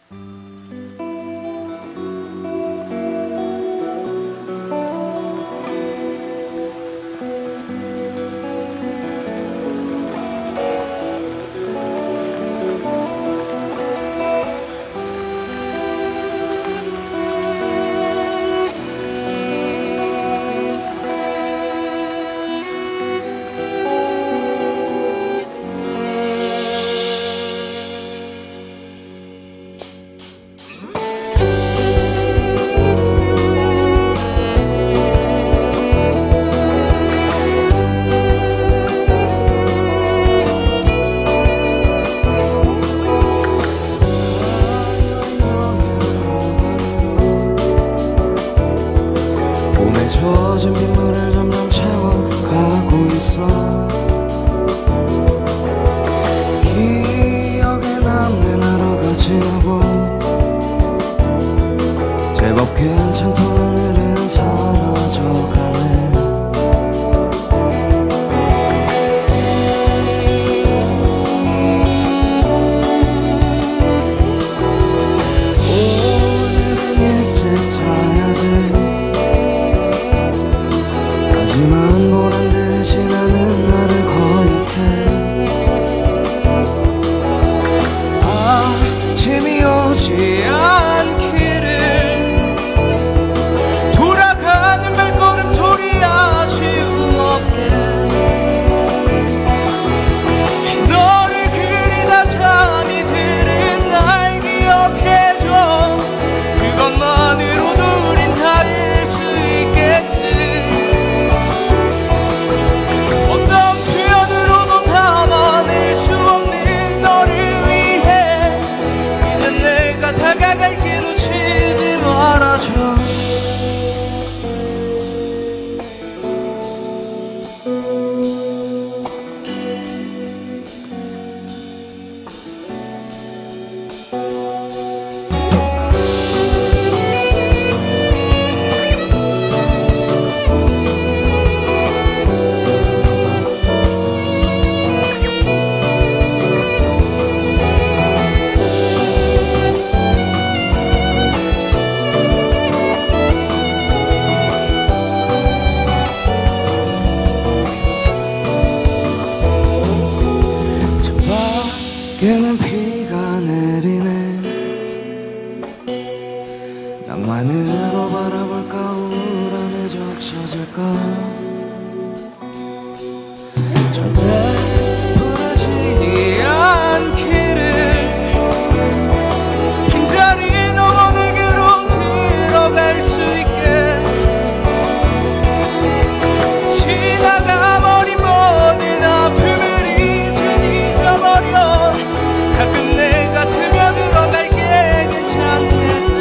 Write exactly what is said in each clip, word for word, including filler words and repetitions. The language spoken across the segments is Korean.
젖은 빗물을 점점 채워가고 있어. 기억에 남는 하루가 지나고 제법 괜찮던 오늘은 사라져가네. 오늘은 일찍 자야지. 하지만 보란 듯이 나는 나를 거역해. 아침이 오지 않기를 돌아가는 발걸음 소리 아쉬움 없게 너를 그리다 잠이 드는 날 기억해줘. 그것만으로도 우린 닿을 수 있겠지. 밖에는 비가 내리네. 나만으로 바라볼까 우울함에 적셔질까. 절대 부르지 않기를 빈자리 넘어 내게로 들어갈 수 있게. 지나가 버린 모든 아픔을 이젠 잊어버려. 가끔 내가 스며들어갈게. 괜찮겠지.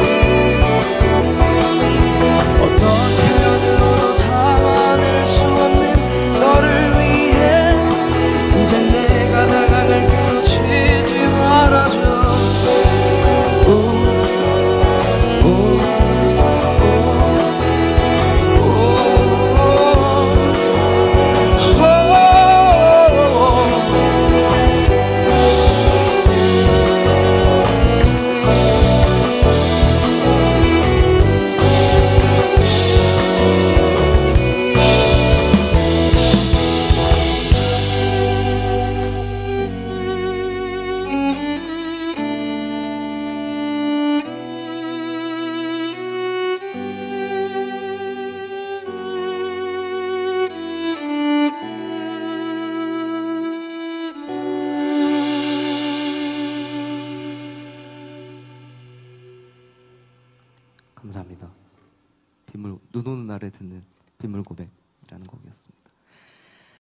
어떤 표현으로도 담아낼 수 없는 너를 위해 이젠 내가 다가갈게. 놓치지 말아줘. 감사합니다. 빗물, 눈 오는 날에 듣는 빗물 고백이라는 곡이었습니다.